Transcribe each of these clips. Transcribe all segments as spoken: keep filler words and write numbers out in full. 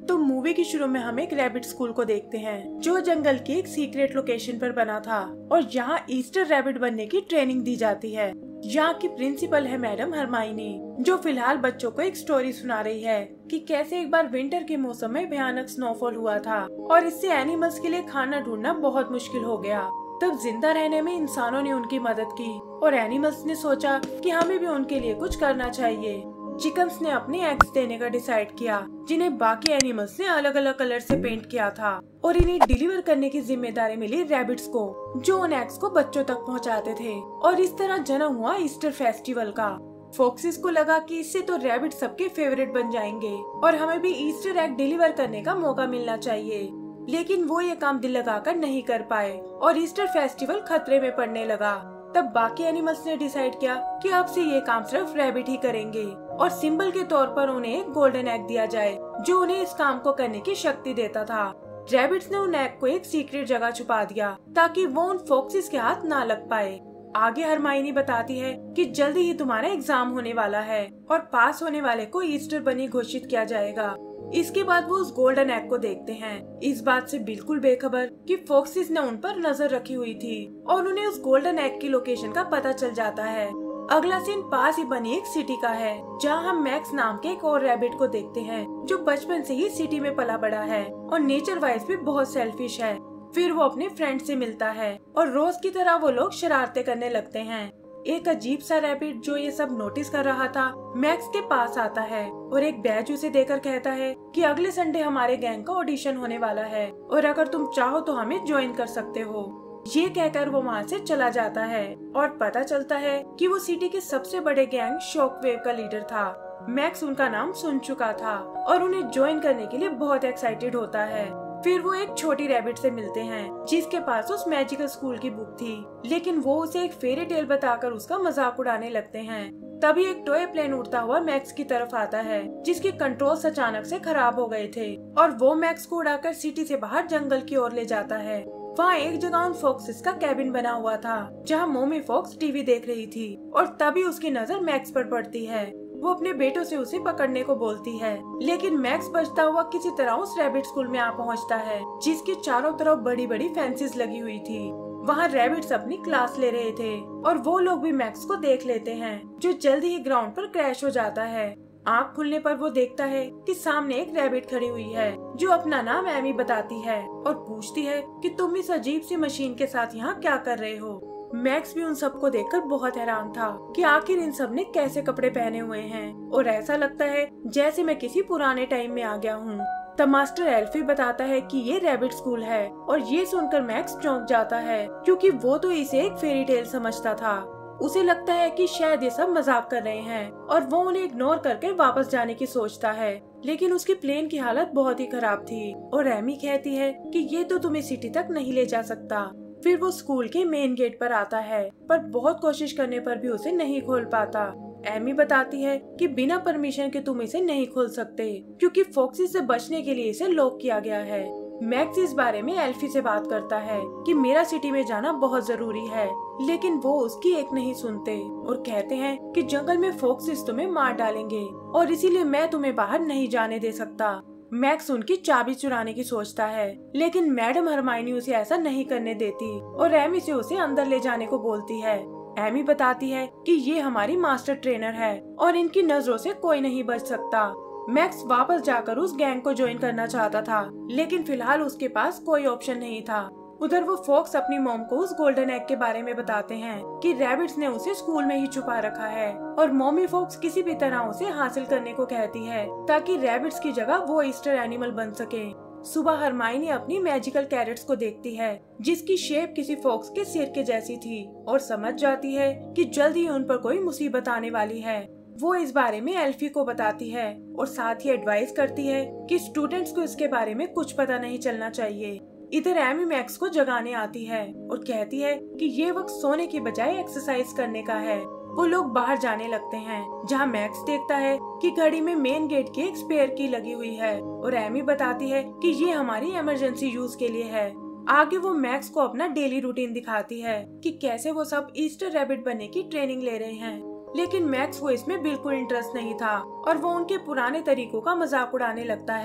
तो मूवी की शुरू में हम एक रैबिट स्कूल को देखते हैं जो जंगल की एक सीक्रेट लोकेशन पर बना था और यहाँ ईस्टर रैबिट बनने की ट्रेनिंग दी जाती है। यहाँ की प्रिंसिपल है मैडम हरमाइनी, जो फिलहाल बच्चों को एक स्टोरी सुना रही है कि कैसे एक बार विंटर के मौसम में भयानक स्नोफॉल हुआ था और इससे एनिमल्स के लिए खाना ढूंढना बहुत मुश्किल हो गया। तब जिंदा रहने में इंसानों ने उनकी मदद की और एनिमल्स ने सोचा कि हमें भी उनके लिए कुछ करना चाहिए। चिकन्स ने अपने एग्स देने का डिसाइड किया, जिन्हें बाकी एनिमल्स ने अलग अलग कलर से पेंट किया था और इन्हें डिलीवर करने की जिम्मेदारी मिली रैबिट्स को, जो उन एग्स को बच्चों तक पहुंचाते थे। और इस तरह जन्म हुआ ईस्टर फेस्टिवल का। फॉक्सिस को लगा कि इससे तो रैबिट सबके फेवरेट बन जाएंगे और हमें भी ईस्टर एग डिलीवर करने का मौका मिलना चाहिए, लेकिन वो ये काम दिल लगाकर नहीं कर पाए और ईस्टर फेस्टिवल खतरे में पड़ने लगा। तब बाकी एनिमल्स ने डिसाइड किया कि अब से ये काम सिर्फ रैबिट ही करेंगे और सिंबल के तौर पर उन्हें एक गोल्डन एग दिया जाए जो उन्हें इस काम को करने की शक्ति देता था। रैबिट्स ने उन एग को एक सीक्रेट जगह छुपा दिया ताकि वो उन फॉक्सिस के हाथ ना लग पाए। आगे हरमाइनी बताती है कि जल्दी ही तुम्हारा एग्जाम होने वाला है और पास होने वाले को ईस्टर बनी घोषित किया जाएगा। इसके बाद वो उस गोल्डन एग को देखते हैं, इस बात से बिल्कुल बेखबर कि फॉक्सिस ने उन पर नजर रखी हुई थी और उन्हें उस गोल्डन एग की लोकेशन का पता चल जाता है। अगला सीन पास ही बनी एक सिटी का है, जहां हम मैक्स नाम के एक और रैबिट को देखते हैं जो बचपन से ही सिटी में पला बड़ा है और नेचर वाइज भी बहुत सेल्फिश है। फिर वो अपने फ्रेंड से मिलता है और रोज की तरह वो लोग शरारतें करने लगते हैं। एक अजीब सा रैबिट जो ये सब नोटिस कर रहा था मैक्स के पास आता है और एक बैज उसे देकर कहता है कि अगले संडे हमारे गैंग का ऑडिशन होने वाला है और अगर तुम चाहो तो हमें ज्वाइन कर सकते हो। ये कहकर वो वहाँ से चला जाता है और पता चलता है कि वो सिटी के सबसे बड़े गैंग शॉकवेव का लीडर था। मैक्स उनका नाम सुन चुका था और उन्हें ज्वाइन करने के लिए बहुत एक्साइटेड होता है। फिर वो एक छोटी रैबिट से मिलते हैं जिसके पास उस मैजिकल स्कूल की बुक थी, लेकिन वो उसे एक फेरी टेल बताकर उसका मजाक उड़ाने लगते हैं। तभी एक टॉय प्लेन उड़ता हुआ मैक्स की तरफ आता है जिसके कंट्रोल्स अचानक से खराब हो गए थे और वो मैक्स को उड़ाकर सिटी से बाहर जंगल की ओर ले जाता है। वहाँ एक जगह उन फॉक्सिस का कैबिन बना हुआ था जहाँ मोमी फॉक्स टीवी देख रही थी और तभी उसकी नजर मैक्स पर पड़ती है। वो अपने बेटों से उसे पकड़ने को बोलती है, लेकिन मैक्स बचता हुआ किसी तरह उस रैबिट स्कूल में आ पहुंचता है जिसके चारों तरफ बड़ी बड़ी फेंसेस लगी हुई थी। वहाँ रैबिट्स अपनी क्लास ले रहे थे और वो लोग भी मैक्स को देख लेते हैं जो जल्दी ही ग्राउंड पर क्रैश हो जाता है। आँख खुलने पर वो देखता है कि सामने एक रैबिट खड़ी हुई है जो अपना नाम एमी बताती है और पूछती है कि तुम इस अजीब सी मशीन के साथ यहाँ क्या कर रहे हो। मैक्स भी उन सबको देखकर बहुत हैरान था कि आखिर इन सब ने कैसे कपड़े पहने हुए हैं और ऐसा लगता है जैसे मैं किसी पुराने टाइम में आ गया हूँ। तब मास्टर एल्फी बताता है कि ये रैबिट स्कूल है और ये सुनकर मैक्स चौंक जाता है क्योंकि वो तो इसे एक फेरी टेल समझता था। उसे लगता है कि शायद ये सब मजाक कर रहे हैं और वो उन्हें इग्नोर करके वापस जाने की सोचता है, लेकिन उसकी प्लेन की हालत बहुत ही खराब थी और एमी कहती है कि ये तो तुम्हें सिटी तक नहीं ले जा सकता। फिर वो स्कूल के मेन गेट पर आता है पर बहुत कोशिश करने पर भी उसे नहीं खोल पाता। एमी बताती है कि बिना परमिशन के तुम इसे नहीं खोल सकते क्योंकि फॉक्सी से बचने के लिए इसे लॉक किया गया है। मैक्स इस बारे में एल्फी से बात करता है कि मेरा सिटी में जाना बहुत जरूरी है, लेकिन वो उसकी एक नहीं सुनते और कहते हैं कि जंगल में फॉक्सिस तुम्हें मार डालेंगे और इसीलिए मैं तुम्हें बाहर नहीं जाने दे सकता। मैक्स उनकी चाबी चुराने की सोचता है, लेकिन मैडम हरमाइनी उसे ऐसा नहीं करने देती और एमी से उसे अंदर ले जाने को बोलती है। एमी बताती है कि ये हमारी मास्टर ट्रेनर है और इनकी नजरों से कोई नहीं बच सकता। मैक्स वापस जाकर उस गैंग को ज्वाइन करना चाहता था, लेकिन फिलहाल उसके पास कोई ऑप्शन नहीं था। उधर वो फॉक्स अपनी मॉम को उस गोल्डन एग के बारे में बताते हैं कि रैबिट्स ने उसे स्कूल में ही छुपा रखा है और मॉमी फॉक्स किसी भी तरह उसे हासिल करने को कहती है ताकि रैबिट्स की जगह वो ईस्टर एनिमल बन सके। सुबह हरमाइनी अपनी मैजिकल कैरेट्स को देखती है जिसकी शेप किसी फॉक्स के सिर के जैसी थी और समझ जाती है कि जल्द ही उन पर कोई मुसीबत आने वाली है। वो इस बारे में एल्फी को बताती है और साथ ही एडवाइस करती है कि स्टूडेंट्स को इसके बारे में कुछ पता नहीं चलना चाहिए। इधर एमी मैक्स को जगाने आती है और कहती है कि ये वक्त सोने की बजाय एक्सरसाइज करने का है। वो लोग बाहर जाने लगते हैं जहाँ मैक्स देखता है कि घड़ी में मेन गेट की एक स्पेयर की लगी हुई है और एमी बताती है कि ये हमारी इमरजेंसी यूज के लिए है। आगे वो मैक्स को अपना डेली रूटीन दिखाती है कि कैसे वो सब ईस्टर रैबिट बनने की ट्रेनिंग ले रहे हैं, लेकिन मैक्स को इसमें बिल्कुल इंटरेस्ट नहीं था और वो उनके पुराने तरीकों का मजाक उड़ाने लगता है।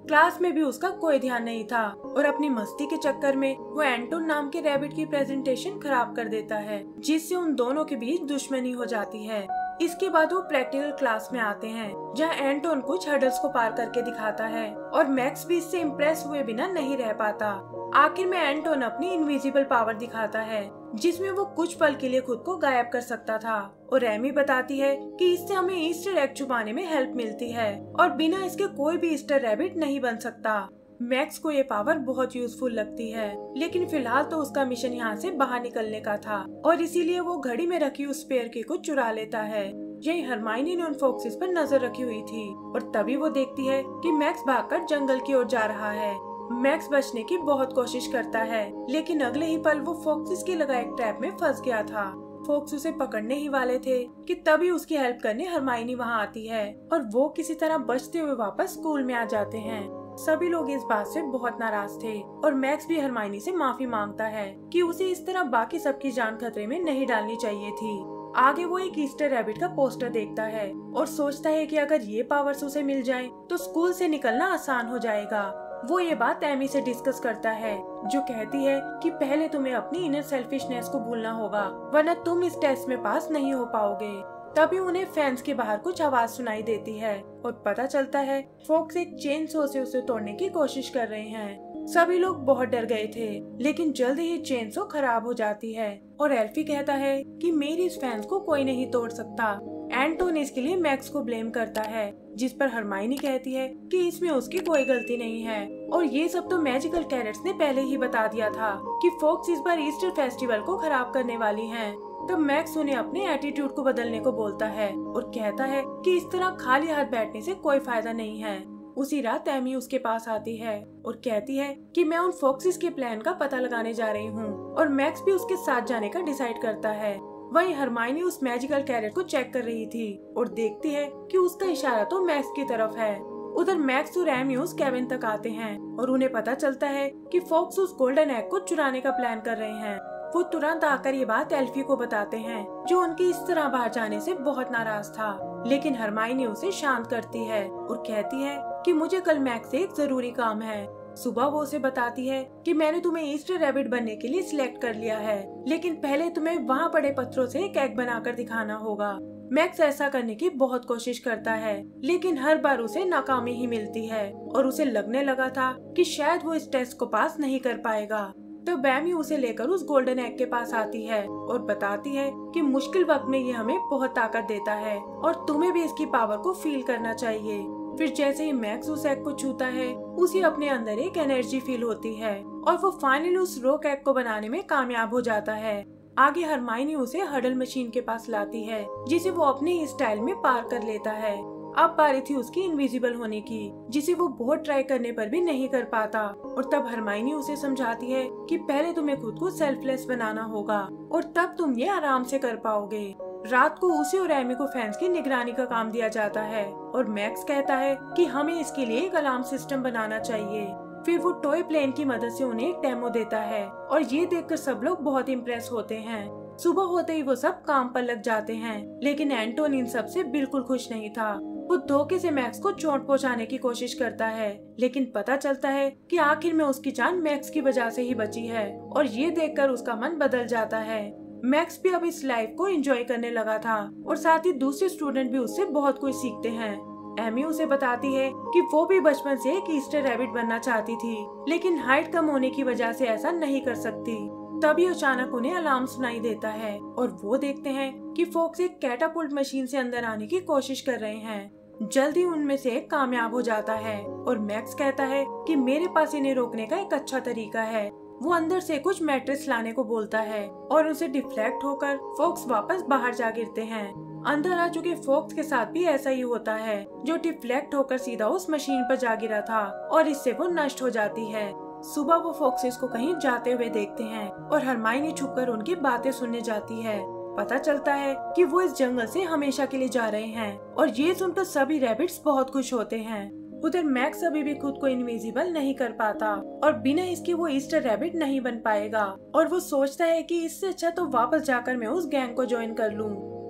क्लास में भी उसका कोई ध्यान नहीं था और अपनी मस्ती के चक्कर में वो एंटोन नाम के रैबिट की प्रेजेंटेशन खराब कर देता है, जिससे उन दोनों के बीच दुश्मनी हो जाती है। इसके बाद वो प्रैक्टिकल क्लास में आते हैं, जहाँ एंटोन कुछ हर्डल्स को पार करके दिखाता है और मैक्स भी इससे इम्प्रेस हुए बिना नहीं रह पाता। आखिर में एंटोन अपनी इनविजिबल पावर दिखाता है, जिसमें वो कुछ पल के लिए खुद को गायब कर सकता था और एमी बताती है कि इससे हमें ईस्टर एग छुपाने में हेल्प मिलती है और बिना इसके कोई भी ईस्टर रैबिट नहीं बन सकता। मैक्स को ये पावर बहुत यूजफुल लगती है, लेकिन फिलहाल तो उसका मिशन यहाँ से बाहर निकलने का था और इसीलिए वो घड़ी में रखी उस स्पेयर की को चुरा लेता है। यही हरमाइनी ने उन फॉक्सेस पर नजर रखी हुई थी और तभी वो देखती है कि मैक्स भागकर जंगल की ओर जा रहा है। मैक्स बचने की बहुत कोशिश करता है, लेकिन अगले ही पल वो फॉक्सेस के लगाए एक ट्रैप में फंस गया था। फॉक्स उसे पकड़ने ही वाले थे कि तभी उसकी हेल्प करने हरमाइनी वहाँ आती है और वो किसी तरह बचते हुए वापस स्कूल में आ जाते हैं। सभी लोग इस बात से बहुत नाराज थे और मैक्स भी हरमाइनी से माफी मांगता है कि उसे इस तरह बाकी सबकी जान खतरे में नहीं डालनी चाहिए थी। आगे वो एक ईस्टर रैबिट का पोस्टर देखता है और सोचता है कि अगर ये पावर्स उसे मिल जाएं, तो स्कूल से निकलना आसान हो जाएगा। वो ये बात एमी से डिस्कस करता है, जो कहती है कि पहले तुम्हें अपनी इनर सेल्फिशनेस को भूलना होगा, वरना तुम इस टेस्ट में पास नहीं हो पाओगे। तभी उन्हें फैंस के बाहर कुछ आवाज सुनाई देती है और पता चलता है फॉक्स एक चेन सो से उसे तोड़ने की कोशिश कर रहे हैं। सभी लोग बहुत डर गए थे, लेकिन जल्द ही चेन सो खराब हो जाती है और एल्फी कहता है कि मेरी इस फैंस को कोई नहीं तोड़ सकता। एंटोन इसके लिए मैक्स को ब्लेम करता है, जिस पर हरमाइनी कहती है कि इसमें उसकी कोई गलती नहीं है और ये सब तो मैजिकल कैरेट्स ने पहले ही बता दिया था कि फॉक्स इस बार ईस्टर फेस्टिवल को खराब करने वाली हैं। तब मैक्स उन्हें अपने एटीट्यूड को बदलने को बोलता है और कहता है कि इस तरह खाली हाथ बैठने से कोई फायदा नहीं है। उसी रात एमी उसके पास आती है और कहती है कि मैं उन फॉक्सेस के प्लान का पता लगाने जा रही हूँ और मैक्स भी उसके साथ जाने का डिसाइड करता है। वहीं हरमाइनी उस मैजिकल कैरेट को चेक कर रही थी और देखती है कि उसका इशारा तो मैक्स की तरफ है। उधर मैक्स और एमी उस कैबिन तक आते हैं और उन्हें पता चलता है कि फॉक्स उस गोल्डन एग को चुराने का प्लान कर रहे हैं। वो तुरंत आकर ये बात एल्फी को बताते हैं, जो उनकी इस तरह बाहर जाने से बहुत नाराज था, लेकिन हरमाइनी उसे शांत करती है और कहती है कि मुझे कल मैक्स से एक जरूरी काम है। सुबह वो उसे बताती है कि मैंने तुम्हें ईस्टर रैबिट बनने के लिए सिलेक्ट कर लिया है, लेकिन पहले तुम्हें वहाँ पड़े पत्थरों से एक एग बनाकर दिखाना होगा। मैक्स ऐसा करने की बहुत कोशिश करता है, लेकिन हर बार उसे नाकामी ही मिलती है और उसे लगने लगा था कि शायद वो इस टेस्ट को पास नहीं कर पाएगा। तो बैमी उसे लेकर उस गोल्डन एग के पास आती है और बताती है कि मुश्किल वक्त में ये हमें बहुत ताकत देता है और तुम्हें भी इसकी पावर को फील करना चाहिए। फिर जैसे ही मैक्स उस एग को छूता है, उसे अपने अंदर एक एनर्जी फील होती है और वो फाइनली उस रॉक एग को बनाने में कामयाब हो जाता है। आगे हरमाइनी उसे हडल मशीन के पास लाती है, जिसे वो अपने ही स्टाइल में पार कर लेता है। अब बारी थी उसकी इनविजिबल होने की, जिसे वो बहुत ट्राई करने पर भी नहीं कर पाता और तब हरमाइनी उसे समझाती है कि पहले तुम्हें खुद को सेल्फलेस बनाना होगा और तब तुम ये आराम से कर पाओगे। रात को उसे और एमी को फैंस की निगरानी का काम दिया जाता है और मैक्स कहता है कि हमें इसके लिए एक अलार्म सिस्टम बनाना चाहिए। फिर वो टॉय प्लेन की मदद से उन्हें एक डेमो देता है और ये देखकर सब लोग बहुत इम्प्रेस होते हैं। सुबह होते ही वो सब काम पर लग जाते हैं, लेकिन एंटोन इन सब से बिल्कुल खुश नहीं था। वो धोखे से मैक्स को चोट पहुंचाने की कोशिश करता है, लेकिन पता चलता है कि आखिर में उसकी जान मैक्स की वजह से ही बची है और ये देखकर उसका मन बदल जाता है। मैक्स भी अब इस लाइफ को एंजॉय करने लगा था और साथ ही दूसरे स्टूडेंट भी उससे बहुत कुछ सीखते हैं। एमी उसे बताती है कि वो भी बचपन से एक ईस्टर रैबिट बनना चाहती थी, लेकिन हाइट कम होने की वजह से ऐसा नहीं कर सकती। तभी अचानक उन्हें अलार्म सुनाई देता है और वो देखते हैं कि फॉक्स एक कैटापुल्ट मशीन से अंदर आने की कोशिश कर रहे हैं। जल्दी उनमें से एक कामयाब हो जाता है और मैक्स कहता है कि मेरे पास इन्हें रोकने का एक अच्छा तरीका है। वो अंदर से कुछ मैट्रेस लाने को बोलता है और उनसे डिफ्लेक्ट होकर फॉक्स वापस बाहर जा गिरते हैं। अंदर आ चुके फॉक्स के साथ भी ऐसा ही होता है, जो डिफ्लेक्ट होकर सीधा उस मशीन पर जा गिरा था और इससे वो नष्ट हो जाती है। सुबह वो फॉक्सेस को कहीं जाते हुए देखते हैं और हरमाइनी छुपकर उनकी बातें सुनने जाती है। पता चलता है कि वो इस जंगल से हमेशा के लिए जा रहे हैं और ये सुनकर सभी रैबिट्स बहुत खुश होते हैं। उधर मैक्स अभी भी खुद को इनविजिबल नहीं कर पाता और बिना इसके वो ईस्टर रैबिट नहीं बन पाएगा और वो सोचता है कि इससे अच्छा तो वापस जाकर मैं उस गैंग को ज्वाइन कर लूं।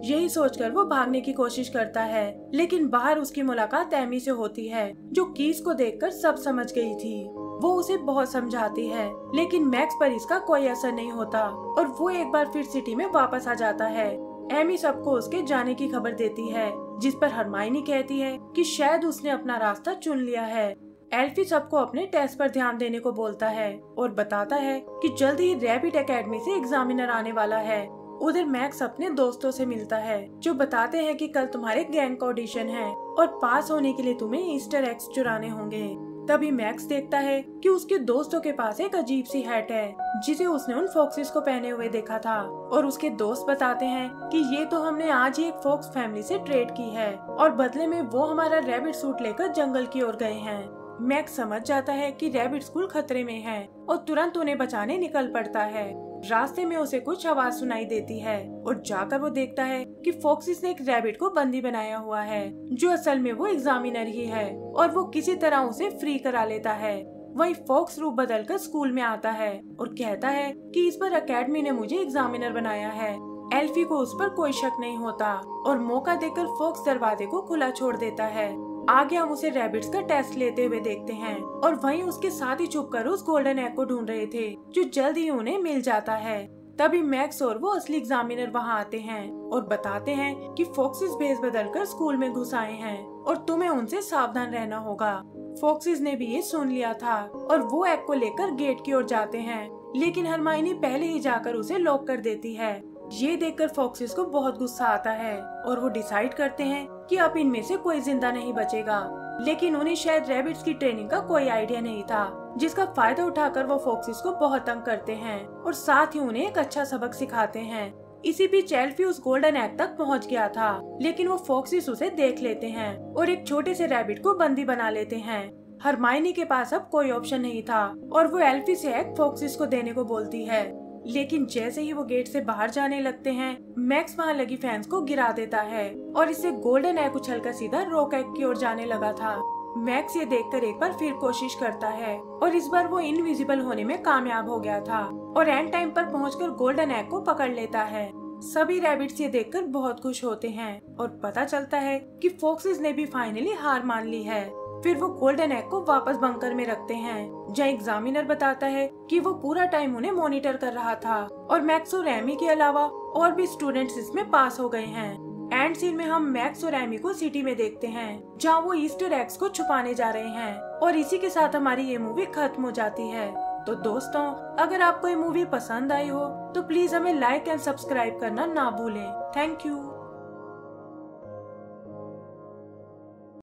यही सोचकर वो भागने की कोशिश करता है, लेकिन बाहर उसकी मुलाकात एमी से होती है, जो कीज को देखकर सब समझ गई थी। वो उसे बहुत समझाती है, लेकिन मैक्स पर इसका कोई असर नहीं होता और वो एक बार फिर सिटी में वापस आ जाता है। एमी सबको उसके जाने की खबर देती है, जिस पर हरमाइनी कहती है कि शायद उसने अपना रास्ता चुन लिया है। एल्फी सबको अपने टेस्ट पर ध्यान देने को बोलता है और बताता है कि जल्द ही रैबिट एकेडमी से एग्जामिनर आने वाला है। उधर मैक्स अपने दोस्तों से मिलता है, जो बताते हैं कि कल तुम्हारे गैंग का ऑडिशन है और पास होने के लिए तुम्हें ईस्टर एग्स चुराने होंगे। तभी मैक्स देखता है कि उसके दोस्तों के पास एक अजीब सी हैट है, जिसे उसने उन फॉक्सेस को पहने हुए देखा था, और उसके दोस्त बताते हैं कि ये तो हमने आज ही एक फॉक्स फैमिली से ट्रेड की है और बदले में वो हमारा रैबिट सूट लेकर जंगल की ओर गए हैं। मैक्स समझ जाता है कि रैबिट स्कूल खतरे में है और तुरंत उन्हें बचाने निकल पड़ता है। रास्ते में उसे कुछ आवाज सुनाई देती है और जाकर वो देखता है कि फॉक्सिस ने एक रैबिट को बंदी बनाया हुआ है, जो असल में वो एग्जामिनर ही है, और वो किसी तरह उसे फ्री करा लेता है। वही फॉक्स रूप बदलकर स्कूल में आता है और कहता है कि इस बार एकेडमी ने मुझे एग्जामिनर बनाया है। एल्फी को उस पर कोई शक नहीं होता और मौका देकर फॉक्स दरवाजे को खुला छोड़ देता है। आगे हम उसे रैबिट्स का टेस्ट लेते हुए देखते हैं और वहीं उसके साथ ही छुपकर उस गोल्डन एग को ढूंढ रहे थे, जो जल्द ही उन्हें मिल जाता है। तभी मैक्स और वो असली एग्जामिनर वहां आते हैं और बताते हैं कि फॉक्सिस भेस बदलकर स्कूल में घुस आए हैं और तुम्हें उनसे सावधान रहना होगा। फॉक्सिस ने भी ये सुन लिया था और वो एग को लेकर गेट की ओर जाते हैं, लेकिन हरमाइनी पहले ही जाकर उसे लॉक कर देती है। ये देखकर फॉक्सिस को बहुत गुस्सा आता है और वो डिसाइड करते हैं कि अब इनमें से कोई जिंदा नहीं बचेगा, लेकिन उन्हें शायद रैबिट्स की ट्रेनिंग का कोई आइडिया नहीं था, जिसका फायदा उठाकर वो फॉक्सिस को बहुत तंग करते हैं और साथ ही उन्हें एक अच्छा सबक सिखाते हैं। इसी बीच एल्फी उस गोल्डन एग तक पहुंच गया था, लेकिन वो फॉक्सिस उसे देख लेते हैं और एक छोटे से रैबिट को बंदी बना लेते हैं। हरमाइनी के पास अब कोई ऑप्शन नहीं था और वो एल्फी से एग फॉक्सिस को देने को बोलती है, लेकिन जैसे ही वो गेट से बाहर जाने लगते हैं, मैक्स वहाँ लगी फैंस को गिरा देता है और इससे गोल्डन एग उछलकर सीधा रॉक एग की ओर जाने लगा था। मैक्स ये देखकर एक बार फिर कोशिश करता है और इस बार वो इनविजिबल होने में कामयाब हो गया था और एंड टाइम पर पहुंचकर गोल्डन एग को पकड़ लेता है। सभी रैबिट्स ये देखकर बहुत खुश होते हैं और पता चलता है कि फॉक्सिस ने भी फाइनली हार मान ली है। फिर वो गोल्डन एग को वापस बंकर में रखते हैं, जहाँ एग्जामिनर बताता है कि वो पूरा टाइम उन्हें मॉनिटर कर रहा था और मैक्स और एमी के अलावा और भी स्टूडेंट्स इसमें पास हो गए हैं। एंड सीन में हम मैक्स और एमी को सिटी में देखते हैं, जहाँ वो ईस्टर एग्स को छुपाने जा रहे हैं, और इसी के साथ हमारी ये मूवी खत्म हो जाती है। तो दोस्तों, अगर आपको ये मूवी पसंद आई हो तो प्लीज हमें लाइक एंड सब्सक्राइब करना ना भूलें। Thank you.